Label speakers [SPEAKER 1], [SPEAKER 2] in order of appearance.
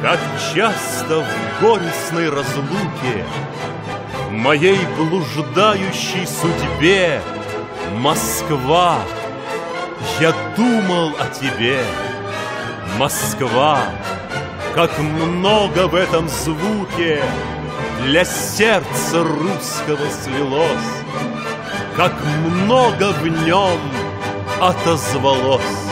[SPEAKER 1] Как часто в горестной разлуке моей блуждающей судьбе, Москва, я думал о тебе. Москва, как много в этом звуке для сердца русского слилось, как много в нем отозвалось.